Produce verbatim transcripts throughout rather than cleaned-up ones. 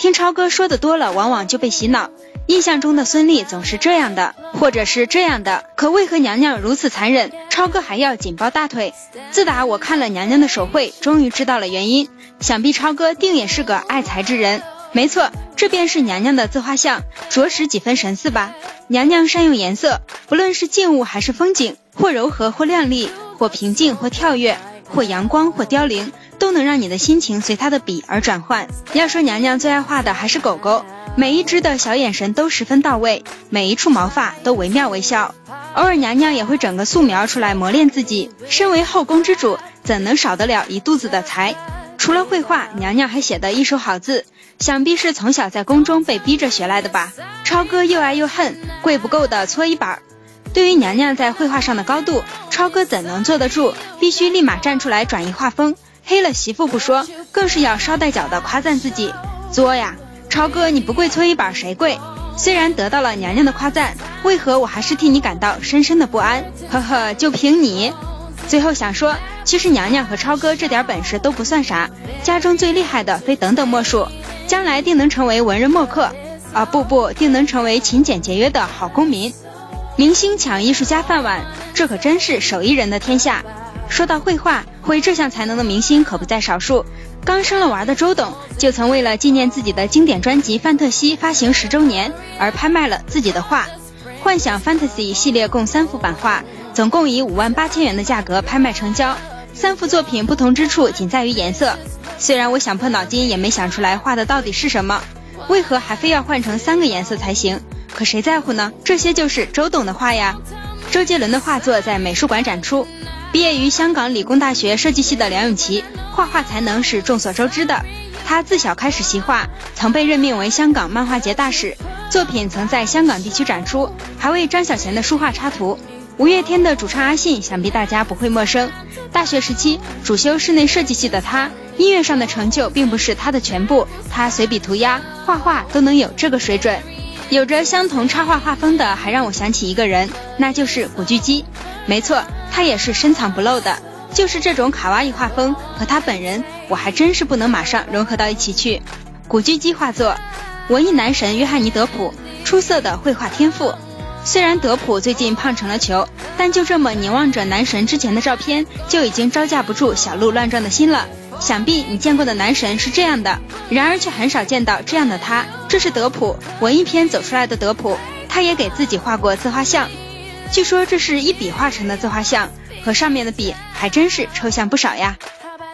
听超哥说的多了，往往就被洗脑。印象中的孙俪总是这样的，或者是这样的，可为何娘娘如此残忍？超哥还要紧抱大腿。自打我看了娘娘的手绘，终于知道了原因。想必超哥定也是个爱才之人。没错，这便是娘娘的自画像，着实几分神似吧。娘娘善用颜色，不论是静物还是风景，或柔和或亮丽，或平静或跳跃，或阳光或凋零，都能让你的心情随她的笔而转换。要说娘娘最爱画的还是狗狗，每一只的小眼神都十分到位，每一处毛发都惟妙惟肖。偶尔娘娘也会整个素描出来磨练自己，身为后宫之主，怎能少得了一肚子的才？除了绘画，娘娘还写得一手好字，想必是从小在宫中被逼着学来的吧。超哥又爱又恨，贵不够的搓衣板。对于娘娘在绘画上的高度，超哥怎能坐得住？必须立马站出来转移画风，黑了媳妇不说，更是要捎带脚的夸赞自己。作呀，超哥你不跪搓衣板谁跪？虽然得到了娘娘的夸赞，为何我还是替你感到深深的不安？呵呵，就凭你。最后想说，其实娘娘和超哥这点本事都不算啥，家中最厉害的非等等莫属，将来定能成为文人墨客，啊不不，定能成为勤俭节约的好公民。明星抢艺术家饭碗，这可真是手艺人的天下。说到绘画，会这项才能的明星可不在少数。刚生了娃的周董就曾为了纪念自己的经典专辑《范特西》发行十周年而拍卖了自己的画。幻想 Fantasy 系列共三幅版画，总共以五万八千元的价格拍卖成交。三幅作品不同之处仅在于颜色，虽然我想破脑筋也没想出来画的到底是什么，为何还非要换成三个颜色才行？可谁在乎呢？这些就是周董的画呀。周杰伦的画作在美术馆展出。毕业于香港理工大学设计系的梁咏琪，画画才能是众所周知的。他自小开始习画，曾被任命为香港漫画节大使，作品曾在香港地区展出，还为张小娴的书画插图。五月天的主唱阿信想必大家不会陌生。大学时期主修室内设计系的他，音乐上的成就并不是他的全部，他随笔涂鸦画画都能有这个水准。有着相同插画画风的还让我想起一个人，那就是古巨基。没错，他也是深藏不露的，就是这种卡哇伊画风和他本人我还真是不能马上融合到一起去。古巨基画作，文艺男神约翰尼德普，出色的绘画天赋。虽然德普最近胖成了球，但就这么凝望着男神之前的照片，就已经招架不住小鹿乱撞的心了。想必你见过的男神是这样的，然而却很少见到这样的他。这是德普，文艺片走出来的德普，他也给自己画过自画像。据说这是一笔画成的自画像，和上面的比还真是抽象不少呀。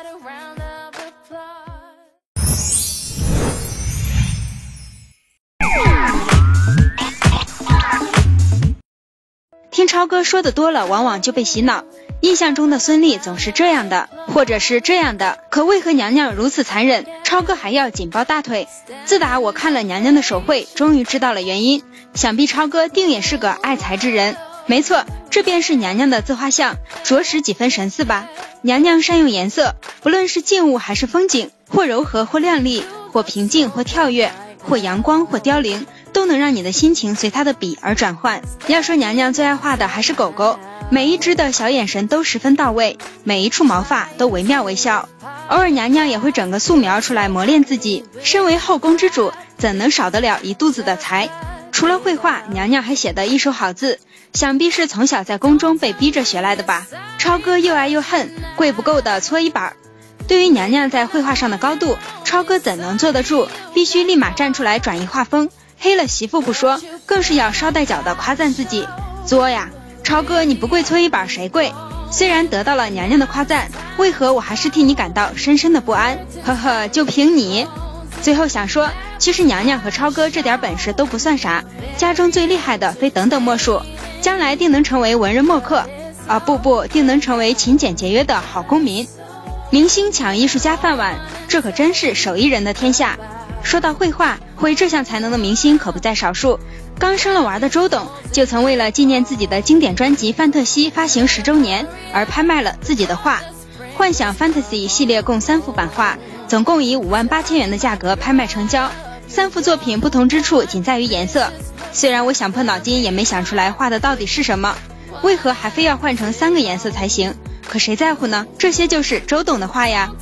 听超哥说的多了，往往就被洗脑。印象中的孙俪总是这样的，或者是这样的，可为何娘娘如此残忍？超哥还要紧抱大腿。自打我看了娘娘的手绘，终于知道了原因。想必超哥定也是个爱才之人。没错，这便是娘娘的自画像，着实几分神似吧。娘娘善用颜色，不论是静物还是风景，或柔和或亮丽，或平静或跳跃，或阳光或凋零，都能让你的心情随她的笔而转换。要说娘娘最爱画的还是狗狗，每一只的小眼神都十分到位，每一处毛发都惟妙惟肖。偶尔娘娘也会整个素描出来磨练自己，身为后宫之主，怎能少得了一肚子的才？除了绘画，娘娘还写得一手好字，想必是从小在宫中被逼着学来的吧。超哥又爱又恨，跪不够的搓衣板。对于娘娘在绘画上的高度，超哥怎能坐得住？必须立马站出来转移画风，黑了媳妇不说，更是要捎带脚的夸赞自己。作呀，超哥你不跪搓衣板谁跪？虽然得到了娘娘的夸赞，为何我还是替你感到深深的不安？呵呵，就凭你。最后想说，其实娘娘和超哥这点本事都不算啥，家中最厉害的非等等莫属，将来定能成为文人墨客，啊不不，定能成为勤俭节约的好公民。明星抢艺术家饭碗，这可真是手艺人的天下。说到绘画，会这项才能的明星可不在少数。刚生了娃的周董就曾为了纪念自己的经典专辑《范特西》发行十周年而拍卖了自己的画。幻想 Fantasy 系列共三幅版画，总共以五万八千元的价格拍卖成交。三幅作品不同之处仅在于颜色，虽然我想破脑筋也没想出来画的到底是什么，为何还非要换成三个颜色才行？可谁在乎呢？这些就是周董的画呀。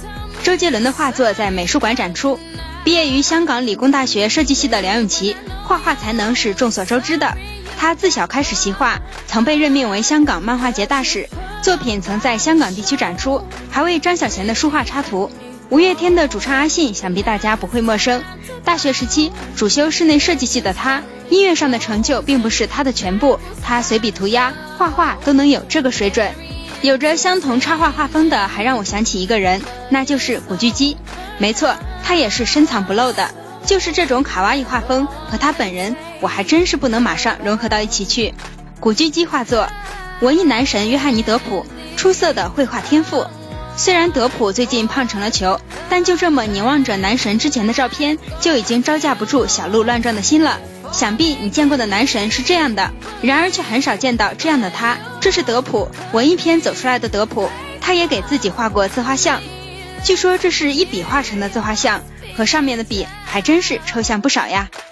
周杰伦的画作在美术馆展出。毕业于香港理工大学设计系的梁咏琪，画画才能是众所周知的。他自小开始习画，曾被任命为香港漫画节大使，作品曾在香港地区展出，还为张小娴的书画插图。五月天的主唱阿信想必大家不会陌生。大学时期主修室内设计系的他，音乐上的成就并不是他的全部，他随笔涂鸦、画画都能有这个水准。有着相同插画画风的还让我想起一个人，那就是古巨基。没错，他也是深藏不露的，就是这种卡哇伊画风和他本人，我还真是不能马上融合到一起去。古巨基画作，文艺男神约翰尼·德普，出色的绘画天赋。虽然德普最近胖成了球，但就这么凝望着男神之前的照片，就已经招架不住小鹿乱撞的心了。想必你见过的男神是这样的，然而却很少见到这样的他。这是德普，文艺片走出来的德普，他也给自己画过自画像。据说这是一笔画成的自画像，和上面的比还真是抽象不少呀。